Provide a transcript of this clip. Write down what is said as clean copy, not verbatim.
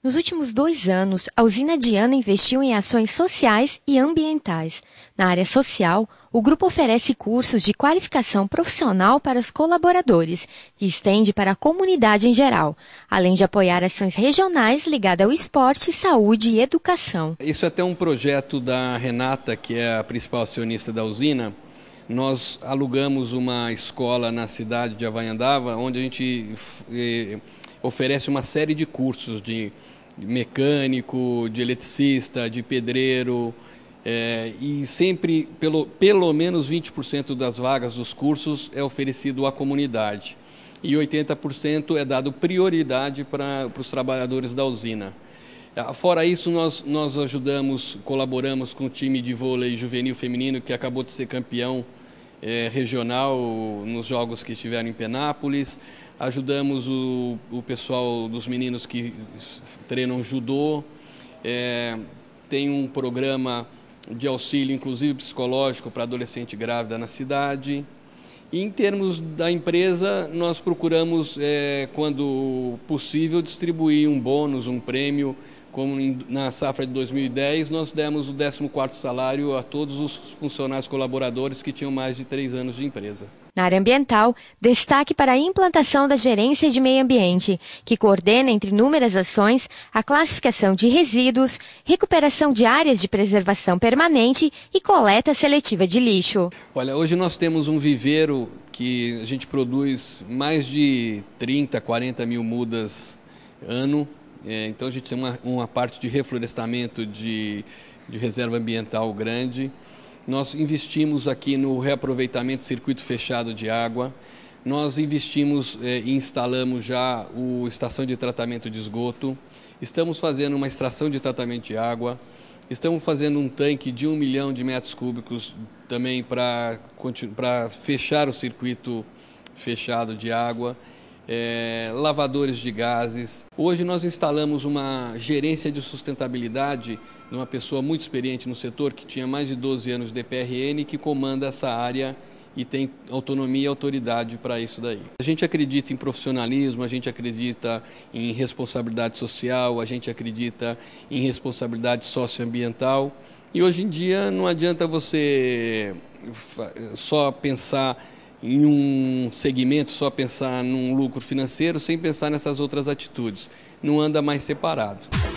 Nos últimos 2 anos, a usina Diana investiu em ações sociais e ambientais. Na área social, o grupo oferece cursos de qualificação profissional para os colaboradores e estende para a comunidade em geral, além de apoiar ações regionais ligadas ao esporte, saúde e educação. Isso é até um projeto da Renata, que é a principal acionista da usina. Nós alugamos uma escola na cidade de Havaiandava, onde a gente oferece uma série de cursos de mecânico, de eletricista, de pedreiro, e sempre pelo menos 20% das vagas dos cursos é oferecido à comunidade e 80% é dado prioridade para os trabalhadores da usina. Fora isso, nós colaboramos com o time de vôlei juvenil feminino que acabou de ser campeão regional nos jogos que estiveram em Penápolis. Ajudamos o pessoal dos meninos que treinam judô. Tem um programa de auxílio, inclusive psicológico, para adolescente grávida na cidade. E em termos da empresa, nós procuramos, quando possível, distribuir um bônus, um prêmio. Como na safra de 2010, nós demos o 14º salário a todos os funcionários colaboradores que tinham mais de 3 anos de empresa. Na área ambiental, destaque para a implantação da Gerência de Meio Ambiente, que coordena, entre inúmeras ações, a classificação de resíduos, recuperação de áreas de preservação permanente e coleta seletiva de lixo. Olha, hoje nós temos um viveiro que a gente produz mais de 30, 40 mil mudas ano. Então a gente tem uma parte de reflorestamento de reserva ambiental grande. Nós investimos aqui no reaproveitamento do circuito fechado de água. Nós investimos e instalamos já a estação de tratamento de esgoto. Estamos fazendo uma extração de tratamento de água. Estamos fazendo um tanque de 1 milhão de metros cúbicos também para fechar o circuito fechado de água. Lavadores de gases. Hoje nós instalamos uma gerência de sustentabilidade de uma pessoa muito experiente no setor, que tinha mais de 12 anos de DPRN, que comanda essa área e tem autonomia e autoridade para isso daí. A gente acredita em profissionalismo, a gente acredita em responsabilidade social, a gente acredita em responsabilidade socioambiental, e hoje em dia não adianta você só pensar em um segmento, só pensar num lucro financeiro sem pensar nessas outras atitudes. Não anda mais separado.